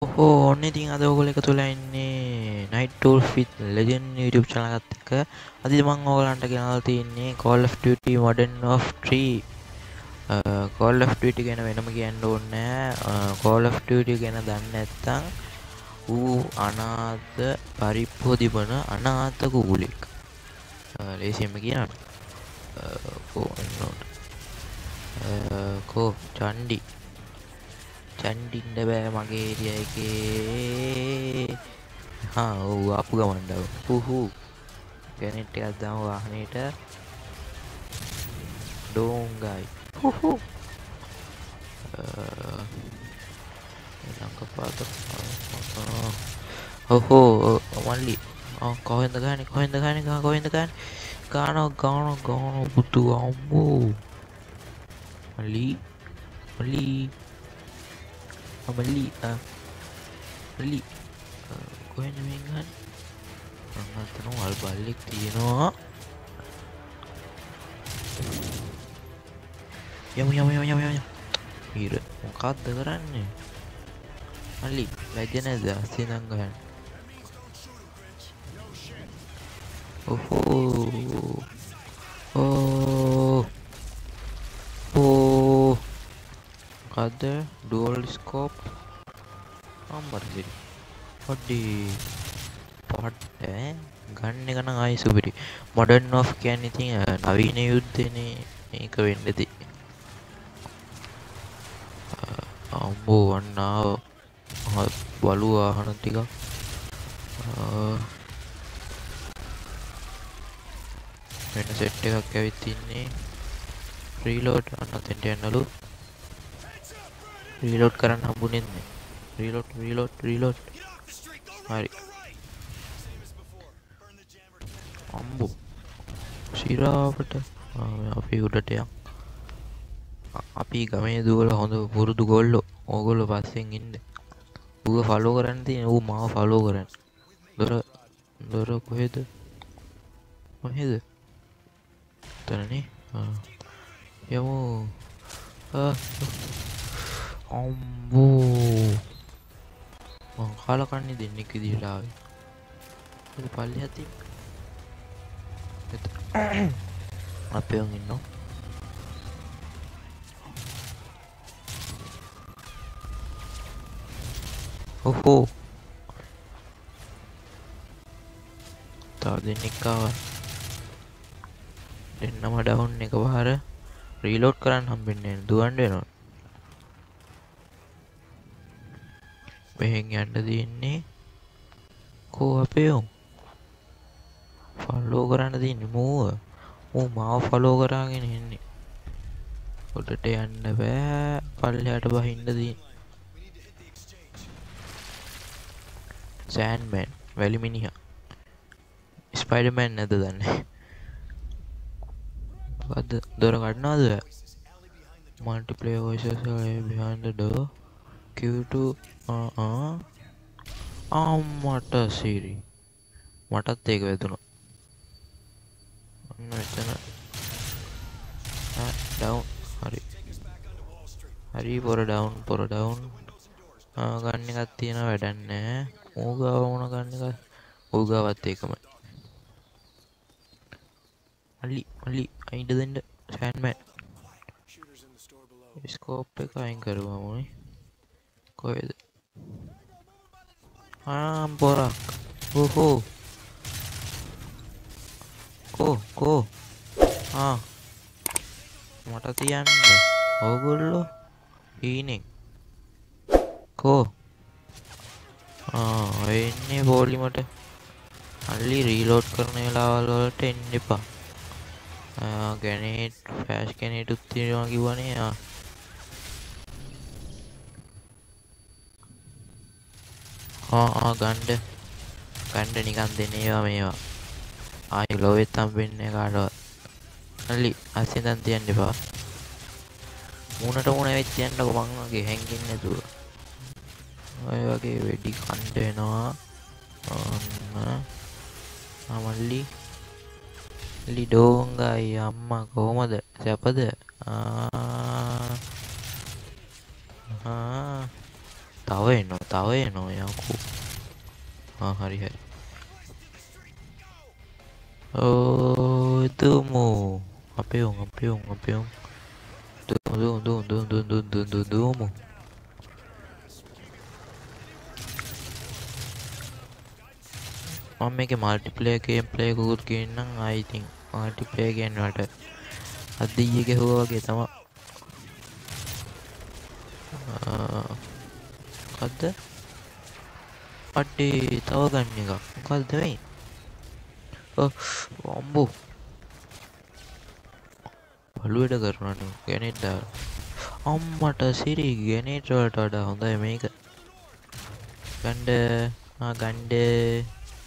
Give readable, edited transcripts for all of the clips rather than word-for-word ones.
ඔන්න ඉතින් අද ඔයගොල්ලෝ එකතු වෙලා ඉන්නේ Night Wolf with Legend YouTube channel එකත් එක්ක. අද ඉතින් මම ඔයගලන්ට ගෙනල්ලා තින්නේ Call of Duty Modern Warfare 3. Call of Duty ගැන වෙනම කියන්න ඕනේ නෑ. Call of Duty ගැන දන්නේ නැත්නම් ඌ අනාථ පරිප්පොදිබන අනාථ කුකුලෙක්. ලේසියෙන්ම කියනවා. කෝ චණ්ඩි චන්ඩින්ඩ බෑ මගේ ඒරියා එකේ. ඔව් ආපු ගමන්ඩව හුහු ගැනෙට් එකක් දාමු වාහනේට. ඩෝංගයි හුහු ලංකපාත ඔහෝ මල්ලි කොහෙන්ද ගහන්නේ ගාන පුතු අම්මෝ මල්ලි මල්ලි කොහෙන්ද මේ ගහන්නේ? මම හිතනවා වල් බල්ලෙක් තියෙනවා. යමු ඊර මොකක්ද කරන්නේ? මල්ලි ලැජ්ජ නැද්ද? අසිනම් ගහන්න. මොකද්ද? ඩුවල් ස්කෝප් අම්බරසිරි පොඩි ගන්න එක නම් ආයි සුපිරි. මොඩර්න් වොර්ෆ් කියන්නේ ඉතින් නවීන යුද්ධනේ මේක වෙන්නේදී. අම්බෝ වන්නාව බලු වාහන ටිකක් වෙන සෙට් එකක් ඇවිත් ඉන්නේ. රීලෝඩ් අන්නතෙන්ට යන්නලු. රීලෝඩ් කරන්න හම්බුනේ නැහැ. රීලෝඩ් හරි. අම්බෝ සිරාවට අපි උඩට යන්. අපි ගමේ දුවලා හොඳ පුරුදු ගොල්ලෝ. ඕගොල්ලෝ පස්සෙන් ඉන්න. ඌව ෆලෝ කරන්න තියෙන. ඌ මාව ෆලෝ කරන්න. දොර කොහෙද? එතනනේ. යමු. අම්බෝ මං කාලා කන්නේ දෙන්නෙක් විදිහට ආවේ. ඒක පල්ලෙහා තිබ්බ. අපේ උන් ඉන්නෝ. ඔහෝ තව දෙන්නෙක් ආවා. දෙන්නම ඩවුන් එක වහර රීලෝඩ් කරන්න හම්බෙන්නේ නැහැ. දුවන්න වෙනවා. මෙහෙන් යන්න තියෙන්නේ. කෝ අපේ උන් ෆලෝ කරන්න තියෙන්නේ මූ මාව ෆලෝ කරාගෙන ඉන්නේ. උඩට යන්න බෑ. පල්ලෙහාට බහින්න තියෙන්නේ. සෑන්ඩ්මෑන් වැලි මිනිහා. ස්පයිඩර්මෑන් නැද්ද දන්නේ. මොකද්ද දොර කඩනවද? Multiplayer voices behind the door Q2 අම්මට සිරි මටත් ඒක වැදුණා. ඔන්න එතන ඩවුන් හරි පොර ඩවුන් ගන්න එකක් තියෙන වැඩක් නැහැ. ඌගාව මොන ගන්න එක ඌගාවත් ඒකමයි. මල්ලි අයින්ද දෙන්න සෑන්ඩ්මෑන්. ස්කෝප් එක අයින් කරුවාමයි. කොහෙද? පොරක්. ඕහෝ කෝ මට තියන්න ඕගොල්ලෝ ඊනේ කෝ එන්නේ පොලිමට. අල්ලි රීලෝඩ් කරන වෙලාවල් වලට එන්න එපා. ගැනේට් ෆ්ලෑෂ් ගැනේටුත් තියෙනවා කිව්වනේ. ගණ්ඩ නිකන් දෙන මේවා ආයි ලොවෙත් හම්බෙන්නේ කාටවත්. අල්ලි අසින්දන් තියන්න එපා. මූණට මූණ වෙච්ච යන්නකො මං වගේ හැංගින්නේ නැතුව. ඔය වගේ වෙඩි කන්න වෙනවා. මල්ලි ඩෝංගයි අම්මා කොහමද? සැපද? තව එනවා යකෝ. හරි හරි. දුමු. අපේ උන්. දුමු. මම මේකේ මල්ටිප්ලේයර් ගේම් ප්ලේ එකකුත් ගේන්නම්. I think මල්ටිප්ලේයර් ගේන්නට අද්දීයේ ගැහුවා වගේ තමයි. මොකද්ද? අඩේ තව ගන්න එක. මොකද්ද මේ? අම්බෝ. බලුවේට කරනවනේ. ගැනෙට දාලා. අම්මට සිරි ගැනෙට වලට වඩා හොඳයි මේක. ගණ්ඩේ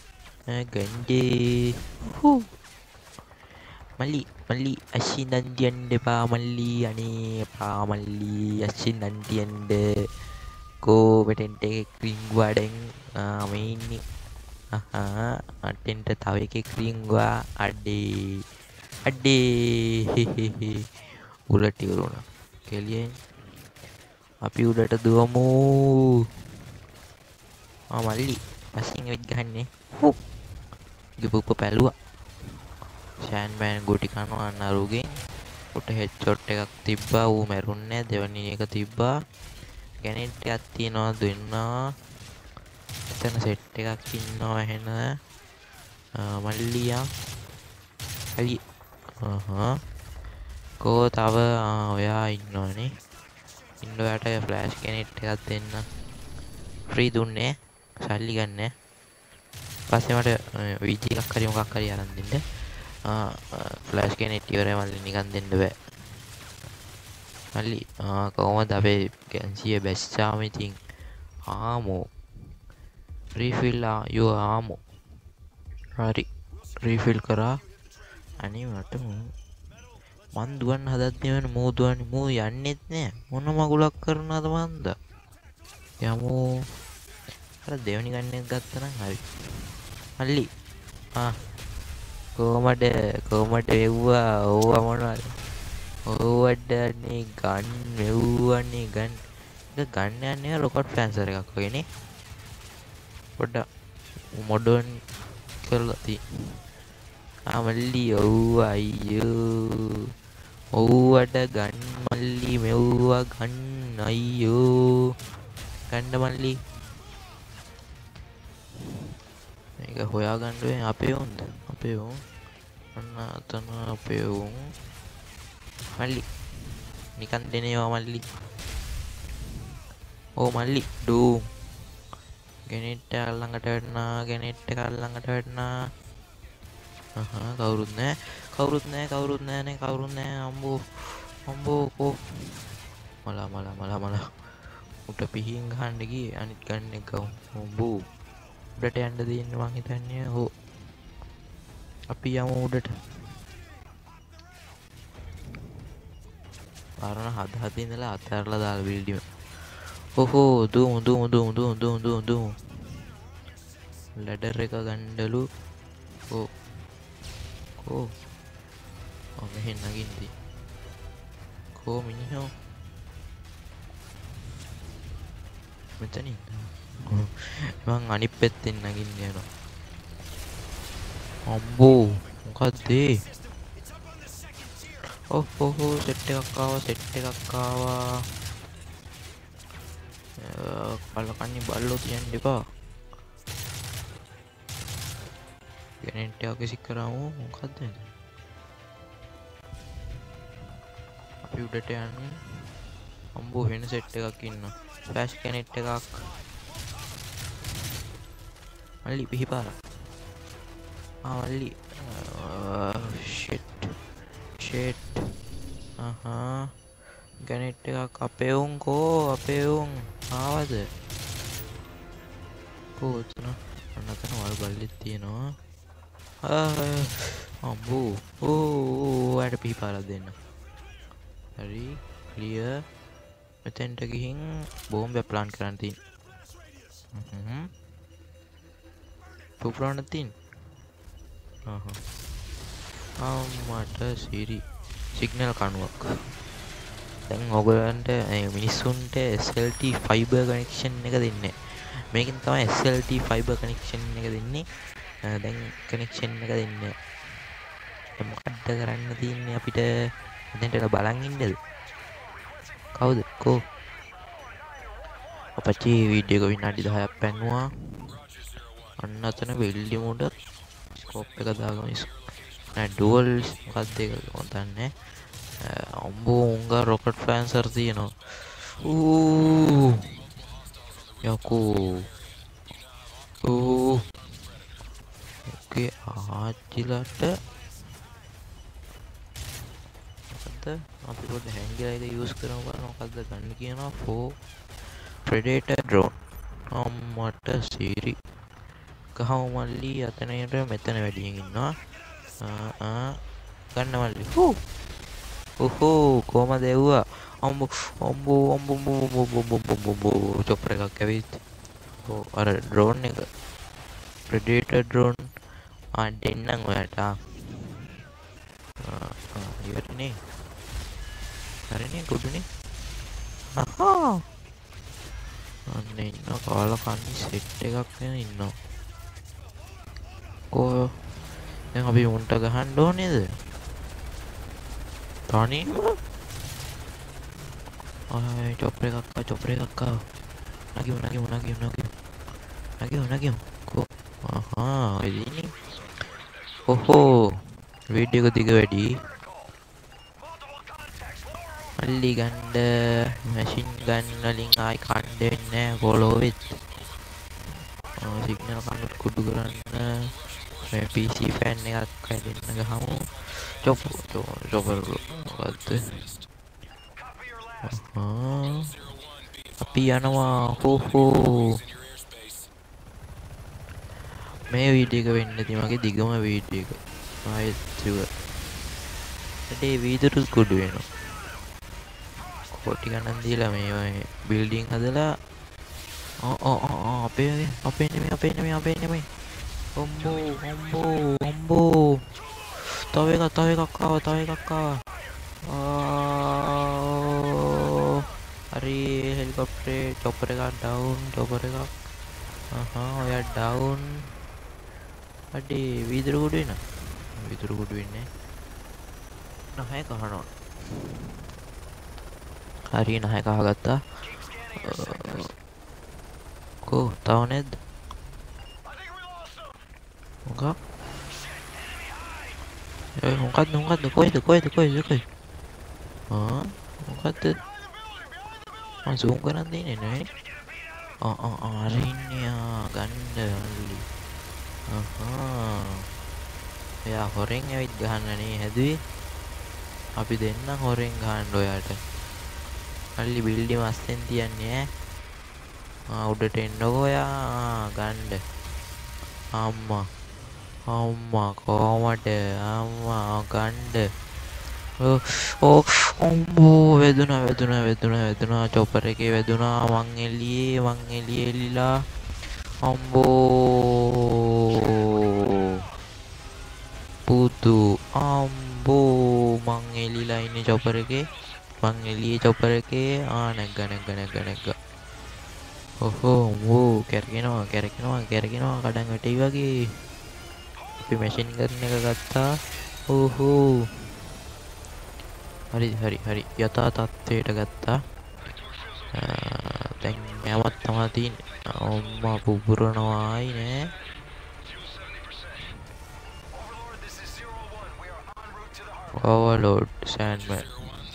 මල්ලි අශ්සින් දන්තියන්ඩ පාමල්ලි අනේ පාමල්ලි අශ්සින් දන්තියන්ඩ කෝපටෙන්ට ක්‍රීංගවාඩෙන් මේන්නේ අටෙන්ට තව එක ක්‍රීංවා අඩ්ඩේ උලටිකරුණ කෙලියෙන් අපි උඩට දුවමු මල්ලි පසින් වෙත් ගහන්නේ ගිපුප්ප පැලුවා ෂෑන්බෑන් ගොටි කනවා අන්නරුගෙන් උට හෙඩ්ෂොට් එකක් තිබ්බා ඌ මැරුන්නේ දෙවැනි එක තිබ්බා ගැනෙට් එකක් තියනවා දෙන්නා එතන සෙට් එකක් ඉන්නවා එහෙන මල්ලියා හරි කෝ තව ඔයා ඉන්නවනේ ඉන්නවට ෆ්ලෑෂ් ගැනෙට් එකක් දෙන්න ෆ්‍රී දුන්නේ සල්ලි ගන්න පස්සේ මට වීජී එකක් හරි මොකක් හරි අරන් දෙන්න ෆ්ලෑෂ් ගැනෙට් ඉවරයි මල්ලි නිකන් දෙන්න බෑ මල්ලි කොහොමද අපේ ගැන්සිය බැස්සාම ඉතින් ආමෝ රීෆිල් යෝ ආමෝ හරි රීෆිල් කරා අනේ මට මන් දුවන්න හදද්දී වෙන මූ දුවන්නේ මූ යන්නෙත් නෑ මොන මගුලක් කරනවද මන්ද යමු අර දෙවනි ගන්නෙත් ගත්තා නම් හරි මල්ලි කොහමද වෙව්වා ඕවා මොනවද ඕවඩනේ ගන් වෙව්වනේ ගන් යන්නේ රොකට් ෆැන්සර් එකක් වගේනේ පොඩ්ඩක් මොඩර්න් කරලා තියෙන්නේ මල්ලි ඔව් අයියෝ ඔව්වට ගන් මල්ලි මෙව්වා ගන් අයියෝ ගන්න මල්ලි මේක හොයාගන්න වෙන්නේ අපේ උන්ද අපේ උන් අන්න අතන අපේ උන් මල්ලි නිකන් දෙනේවා මල්ලි ඕ මල්ලි ඩූ ගෙනෙට් එක ළඟට වැටෙනා කවුරුත් නෑ අම්බෝ කෝ මල උට පිහින් ගහන්න ගියේ අනිත් ගන්න එක අම්බෝ උඩට යන්න දෙන්න මං හිතන්නේ හෝ අපි යමු උඩට පාරණ හද ඉඳලා අතහැරලා දාලා බිල්ඩිම ඔහෝ දුමු ලැඩර් එක ගන්නලු කෝ මෙහෙන් නගින්දී කෝ මිනිහෝ මෙතනින් මං අනිත් පැත්තෙන් නගින්න යනවා අම්බෝ මොකද්ද ඔහෝ සෙට් එකක් ආවා කල්ලකන්නේ බල්ලෝ තියන්න එපා ගැනෙට් එකක් විසි කරමු මොකද්ද අපි උඩට යන්නේ අම්බෝ වෙන සෙට් එකක් ඉන්න ෆ්ලෑෂ් ගැනෙට් එකක් මල්ලි පිහිපාර මල්ලි ෂෙට් ගැනෙට් එකක් අපේ උන් ආවද කෝ එතන අන්නතන වල් බල්ලෙක් තියෙනවා අම්බෝ ඔයාට පිහිපාරක් දෙන්න හරි ක්ලියර් මෙතෙන්ට ගිහින් බෝම්බයක් ප්ලාන් කරන්න තියෙනවා පුපුරන්න තියෙනවා අම්මට සිරි සිග්නල් කණුවක් දැන් ඔයගලන්ට මිනිස්සුන්ට SLT fiber connection එක දෙන්නේ. මේකෙන් තමයි SLT fiber connection එක දෙන්නේ. දැන් connection එක දෙන්නේ. දැන් මොකද්ද කරන්න තියෙන්නේ අපිට? දැන්ට බලන් ඉන්නද? කවුද? කෝ? අපච්චි වීඩියෝ එක විනාඩි 10ක් පැන්නුවා. අන්න අතන වෙල්ඩි මොඩ ස්කෝප් එක දාගමු. නෑ ඩුවල් මොකක්ද ඒක මම දන්නේ. අම්බෝ උංගා රොකට් ෆෑන්සර් තියෙනවා. ඌ යකෝ ඕකේ ආච්චිලට මොකද්ද අපි පොඩ්ඩ හැන්ගිලා එක යූස් කරමු බලන්න මොකද්ද ගන්න කියනවා for predator drone අම්මට සීරි ගහමු මල්ලි අතනට මෙතන වැඩියෙන් ඉන්නවා ගන්න මල්ලි ඔහෝ කොහමද එව්වා අම්බෝ චොප්පර් එකක් ඇවිත් අර ඩ්‍රෝන් එක predator drone දෙන්නම් ඔයාට ඉවරනේ හරිනේ ගොඩනේ අහා අන්න ඉන්න කාලා කන්නේ සෙට් එකක් වෙන ඉන්නවා කො දැන් අපි උන්ට ගහන්න ඕනේද තනියම චොප්පර් එකක් නගිමු කො අහා ඉතින් ඔහෝ වීඩියෝ එක දිග වැඩි අල්ලි ගන්න මැෂින් ගන් වලින් ආයි කන්න වෙන්නේ නැහැ කොලොවෙත් සිග්නල් කන්වර්ට් කුඩු කරන්න මේ PC ෆෑන් එකක් හදන්න ගහමු චොපර් මොකද්ද අපි යනවා හෝ මේ වීඩියෝ එක වෙන්න ඇති මගේ දිගම වීඩියෝ එක ආයෙත් ඉවර ඒ වීදුරුත් කුඩු වෙනවා කොටි ගණන් දීලා මේ බිල්ඩින් හදලා අපේ නෙමෙයි ඔම්බෝ තව එකක් ආවා හරි හෙලිකොප්ටරේ චොපර් එකක් ඩවුන් ඔයා ඩවුන් අඩේ වීදුරු කුඩු වෙන්නේ නැහැ කහනවා හරි නැහැ කහගත්තා කෝ තව නැද්ද මොකක්ද කොයිද මොකක්ද මම zoom කරන් දෙන්නේ නේ අරින්නේ ගන්න අල්ලි එයා හොරෙන් ඇවිත් ගහන්න නේ හැදුවේ අපි දෙන්නම් හොරෙන් ගහන්න ඔයාට අල්ලි බිල්ඩි මස්තෙන් තියන්නේ උඩට එන්නකෝ ඔයා ගන්න අම්මා කොහමද ගන්න ඔම්බෝ වැදුනා චොපර් එකේ වැදුනා මං එළියේ එලිලා අම්බෝ පුතු අම්බෝ මං එලිලා ඉන්නේ චොපර් එකේ මං එළියේ චොපර් එකේ නැග්ග ඔහෝ කැරගෙනවා කඩන් වැටෙයි වගේ අපි මැෂින් ගන් එක ගත්තා ඕහෝ හරි යථා තත්ත්වයට ගත්තා දැන් යමත් තමයි තියෙන්නේ අම්මා පුපුරනවායි නෑ overload sandman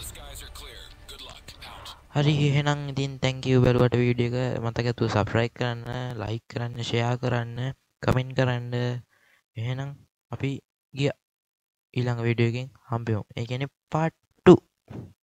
හරි එහෙනම් ඉතින් thank you බලුවට වීඩියෝ එක මතක ඇතුව subscribe කරන්න like කරන්න share කරන්න comment කරන්න එහෙනම් අපි ගියා ඊළඟ වීඩියෝ එකෙන් හම්බෙමු ඒ කියන්නේ part 2